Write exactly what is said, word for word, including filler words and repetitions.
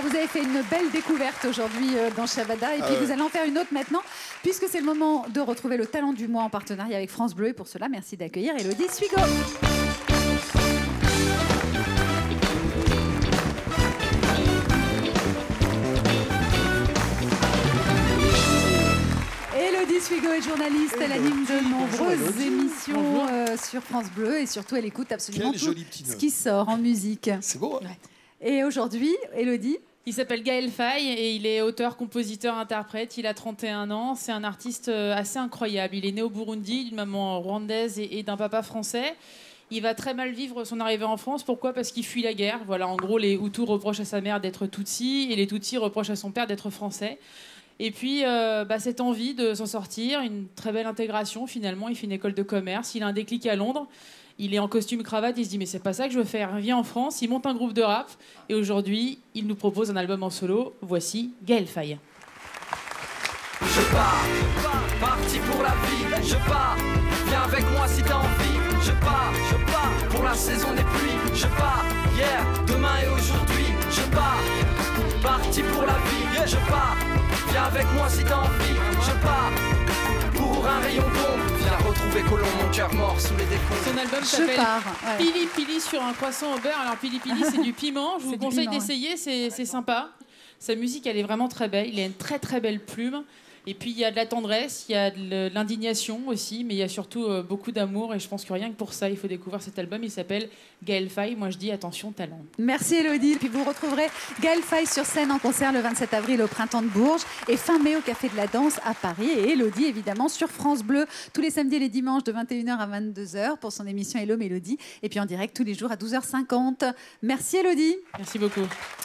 vous avez fait une belle découverte aujourd'hui euh, dans Shabada. Et puis, ah ouais. vous allez en faire une autre maintenant, puisque c'est le moment de retrouver le talent du mois en partenariat avec France Bleu. Et pour cela, merci d'accueillir Élodie Suigo. Élodie Suigo est journaliste, elle anime de nombreuses émissions euh, sur France Bleu et surtout elle écoute absolument Quelle tout ce qui sort en musique. C'est beau, hein. Ouais. Et aujourd'hui, Élodie, il s'appelle Gaël Faye et il est auteur, compositeur, interprète. Il a trente et un ans. C'est un artiste assez incroyable. Il est né au Burundi, d'une maman rwandaise et, et d'un papa français. Il va très mal vivre son arrivée en France. Pourquoi? Parce qu'il fuit la guerre. Voilà, en gros, les Hutus reprochent à sa mère d'être Tutsi et les Tutsis reprochent à son père d'être français. Et puis, euh, bah, cette envie de s'en sortir, une très belle intégration finalement. Il fait une école de commerce. Il a un déclic à Londres. Il est en costume cravate, il se dit mais c'est pas ça que je veux faire. Il vient en France, il monte un groupe de rap et aujourd'hui, il nous propose un album en solo. Voici Gaël Faye. Je pars, parti pour la vie. Je pars, viens avec moi si t'as envie. Je pars, je pars pour la saison des pluies. Je pars, hier, demain et aujourd'hui. Je pars, parti pour la vie. Je pars, viens avec moi si t'as envie. Je pars pour un rayon d'ombre. Viens retrouver Colomb, mon cœur mort sous les décombres. Son album s'appelle ouais. Pili Pili sur un croissant au beurre. Alors Pili Pili, c'est du piment. Je vous conseille d'essayer, c'est sympa. Sa musique, elle est vraiment très belle. Il a une très très belle plume. Et puis il y a de la tendresse, il y a de l'indignation aussi, mais il y a surtout euh, beaucoup d'amour. Et je pense que rien que pour ça, il faut découvrir cet album. Il s'appelle Gaël Faye. Moi, je dis attention, talent. Merci Élodie. Puis vous retrouverez Gaël Faye sur scène en concert le vingt-sept avril au Printemps de Bourges et fin mai au Café de la Danse à Paris. Et Élodie, évidemment, sur France Bleu tous les samedis et les dimanches de vingt et une heures à vingt-deux heures pour son émission Hello Mélodie. Et puis en direct tous les jours à douze heures cinquante. Merci Élodie. Merci beaucoup.